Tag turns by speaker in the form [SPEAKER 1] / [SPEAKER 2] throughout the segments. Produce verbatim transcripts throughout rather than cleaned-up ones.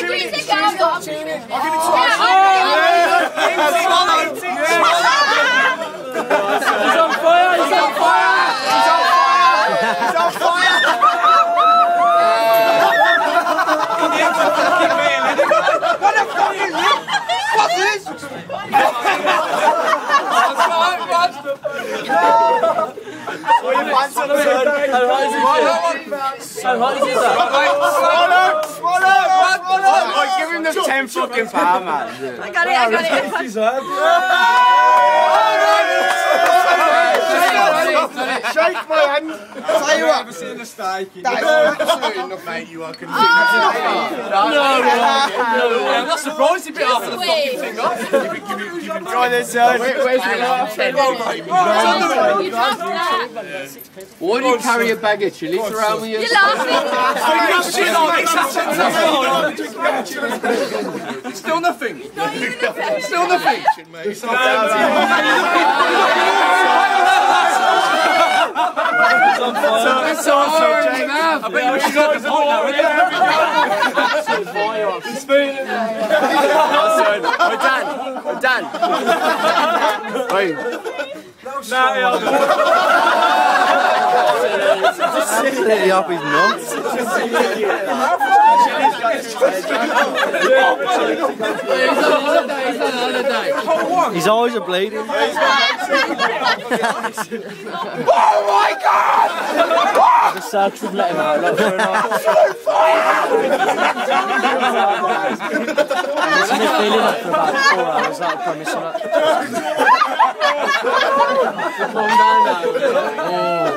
[SPEAKER 1] music out.
[SPEAKER 2] I'll give it twice.
[SPEAKER 3] He's on fire! He's on fire!
[SPEAKER 2] He's on fire! He's on fire! What the fuck is this? What's this? What are you fancy?
[SPEAKER 3] How hot is it? How hot is it?
[SPEAKER 2] Swallow! Swallow! Swallow! Oh, give him the ten fucking power, man.
[SPEAKER 1] I got it, I got it.
[SPEAKER 2] Shake my hand. Tell you what. I've seen the steak. That is absolutely enough, mate. You are convinced.
[SPEAKER 3] No, no, no. I'm not surprised he bit off the fucking thing off.
[SPEAKER 2] Give it, give it, give it. Try this, sir. Where's your last?
[SPEAKER 4] Why do you carry a bag of chilies around with you?
[SPEAKER 1] You're laughing.
[SPEAKER 4] Still nothing. Still nothing.
[SPEAKER 3] It's awesome, Jake. I bet you should go to the ball. He's spooning.
[SPEAKER 4] We're done. We're done. Wait. Silly up his nuts.
[SPEAKER 3] His eyes are bleeding.
[SPEAKER 2] Oh my God!
[SPEAKER 3] The sad to let him out. Like, for a night. He's been feeling that for about four hours. That I promise you that. Calm down now.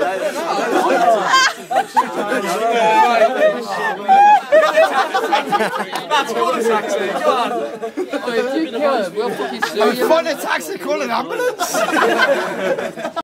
[SPEAKER 4] That's called a taxi. Come on. Oh, if you kill him, we'll fucking sue you.
[SPEAKER 2] Find a taxi, call an ambulance.